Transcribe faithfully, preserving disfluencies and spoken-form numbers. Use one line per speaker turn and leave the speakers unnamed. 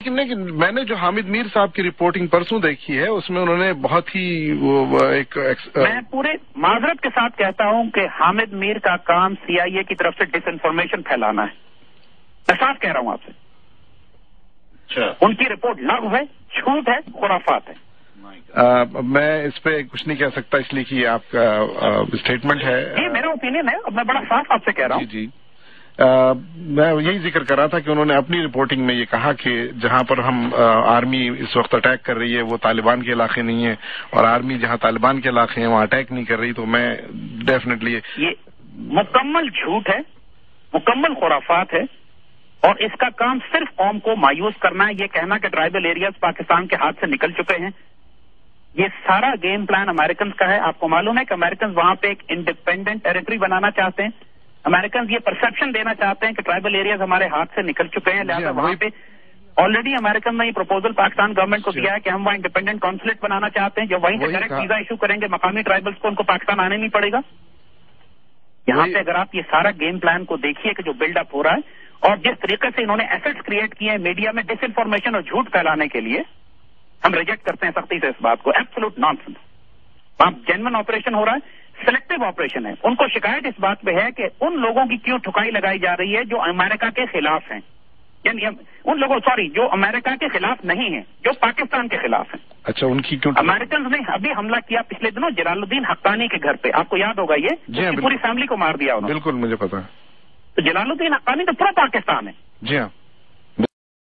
لیکن میں نے جو حامد میر صاحب کی رپورٹنگ پرسوں دیکھی ہے اس میں انہوں نے بہت ہی ایک
میں پورے معذرت کے ساتھ کہتا ہوں کہ حامد میر کا کام سی آئی اے کی طرف سے ڈس انفارمیشن پھیلانا ہے. میں صاف کہہ رہا ہوں آپ سے. ان کی رپورٹ لغو ہے، جھوٹ ہے، خرافات ہے.
آ, میں اس پہ کچھ نہیں کہہ سکتا اس لیے کہ آپ کا اسٹیٹمنٹ ہے.
یہ میرا اوپینین ہے، میں بڑا صاف آپ سے کہہ رہا ہوں.
جی جی آ, میں یہی ذکر کر رہا تھا کہ انہوں نے اپنی رپورٹنگ میں یہ کہا کہ جہاں پر ہم آ, آرمی اس وقت اٹیک کر رہی ہے وہ طالبان کے علاقے نہیں ہے، اور آرمی جہاں طالبان کے علاقے ہیں وہاں اٹیک نہیں کر رہی. تو میں ڈیفینیٹلی
یہ مکمل جھوٹ ہے، مکمل خرافات ہے، اور اس کا کام صرف قوم کو مایوس کرنا ہے. یہ کہنا کہ ٹرائبل ایریاز پاکستان کے ہاتھ سے نکل چکے ہیں، یہ سارا گیم پلان امریکنز کا ہے. آپ کو معلوم ہے کہ امریکنز وہاں پہ ایک انڈیپینڈنٹ ٹیریٹری بنانا چاہتے ہیں. امریکنز یہ پرسپشن دینا چاہتے ہیں کہ ٹرائبل ایریاز ہمارے ہاتھ سے نکل چکے ہیں، لہٰذا وہاں پہ آلریڈی امریکن نے یہ پروپوزل پاکستان گورنمنٹ کو دیا ہے کہ ہم وہاں انڈیپینڈنٹ کانسولیٹ بنانا چاہتے ہیں، جو وہیں سے ڈائریکٹ ویزا ایشو کریں گے مقامی ٹرائبلز کو، ان کو پاکستان آنے نہیں پڑے گا. یہاں پہ اگر آپ یہ سارا گیم پلان کو دیکھیے کہ جو بلڈ اپ ہو رہا ہے، اور جس طریقے سے انہوں نے ایسٹس کریٹ کیے ہیں میڈیا میں ڈس انفارمیشن اور جھوٹ پھیلانے کے لیے، ہم ریجیکٹ کرتے ہیں سختی سے اس بات کو. Absolute nonsense. وہاں جینوئن آپریشن ہو رہا ہے، سلیکٹو آپریشن ہے. ان کو شکایت اس بات پہ ہے کہ ان لوگوں کی کیوں ٹھکائی لگائی جا رہی ہے جو امریکہ کے خلاف ہیں، یعنی ان لوگوں سوری جو امریکہ کے خلاف نہیں ہیں، جو پاکستان کے خلاف ہیں.
اچھا، ان کی کیوں؟
امریکنز نے ابھی حملہ کیا پچھلے دنوں جلال الدین حقانی کے گھر پہ، آپ کو یاد ہوگا یہ
جی
پوری فیملی کو مار دیا انہوں نے.
بالکل مجھے پتا ہے.
تو جلال الدین حقانی تو پورا پاکستان ہے.
جی ہاں.